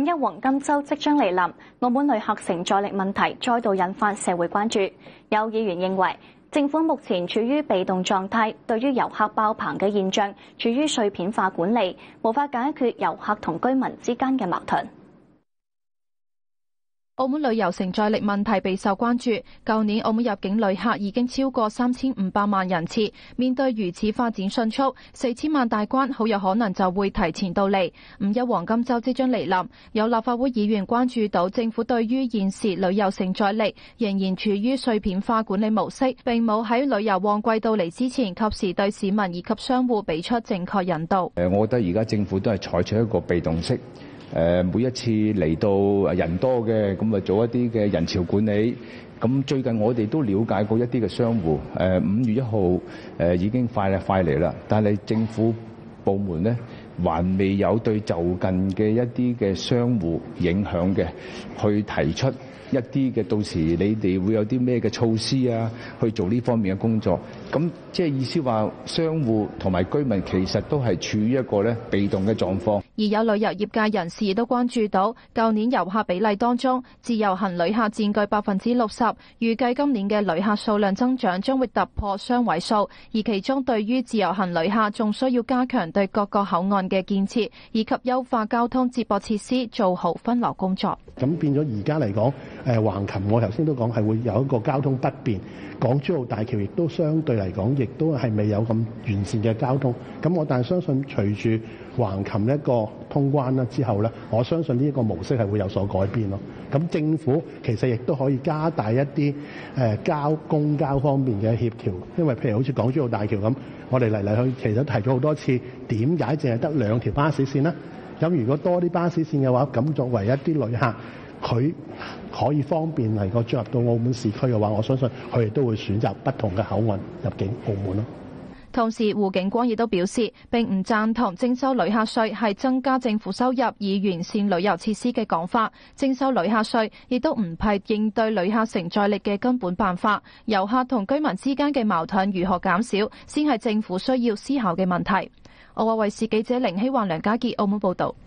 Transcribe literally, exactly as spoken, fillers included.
五一黃金週即將嚟臨，澳門旅客承載力問題再度引發社會關注。有議員認為，政府目前處於被動狀態，對於遊客爆棚嘅現象處於碎片化管理，無法解決遊客同居民之間嘅矛盾。 澳門旅遊承載力問題備受關注。舊年澳門入境旅客已經超過三千五百萬人次，面對如此發展迅速，四千萬大關好有可能就會提前到嚟。五一黃金週即將嚟臨，有立法會議員關注到政府對於現時旅遊承載力仍然處於碎片化管理模式，並冇喺旅遊旺季到嚟之前及時對市民以及商戶俾出正確引導。 誒，我覺得而家政府都係採取一個被動式。誒，每一次嚟到人多嘅，咁啊做一啲嘅人潮管理。咁最近我哋都了解過一啲嘅商戶，誒五月一號誒已經快啦快嚟啦，但係政府部門咧還未有對就近嘅一啲嘅商戶影響嘅去提出一啲嘅，到時你哋會有啲咩嘅措施啊，去做呢方面嘅工作。咁即係意思話，商戶同埋居民其實都係處於一個咧被動嘅狀況。 而有旅遊業界人士亦都關注到，舊年遊客比例當中，自由行旅客佔據百分之六十，預計今年嘅旅客數量增長將會突破雙位數。而其中對於自由行旅客，仲需要加強對各個口岸嘅建設，以及優化交通接駁設施，做好分流工作。 咁變咗而家嚟講，誒橫琴我頭先都講係會有一個交通不便，港珠澳大橋亦都相對嚟講，亦都係未有咁完善嘅交通。咁我但係相信隨住橫琴一個通關啦之後咧，我相信呢一個模式係會有所改變咯。咁政府其實亦都可以加大一啲誒交公交方面嘅協調，因為譬如好似港珠澳大橋咁，我哋嚟嚟去其實提咗好多次，點解淨係得兩條巴士線呢？咁如果多啲巴士線嘅話，咁作為一啲旅客，佢可以方便嚟個進入到澳門市區嘅話，我相信佢哋都會選擇不同嘅口岸入境澳門咯。 同時，胡景光亦都表示，並唔贊同徵收旅客稅係增加政府收入以完善旅遊設施嘅講法。徵收旅客稅亦都唔係應對旅客承載力嘅根本辦法。遊客同居民之間嘅矛盾如何減少，先係政府需要思考嘅問題。澳亞衛視記者凌希幻、梁家傑澳門報導。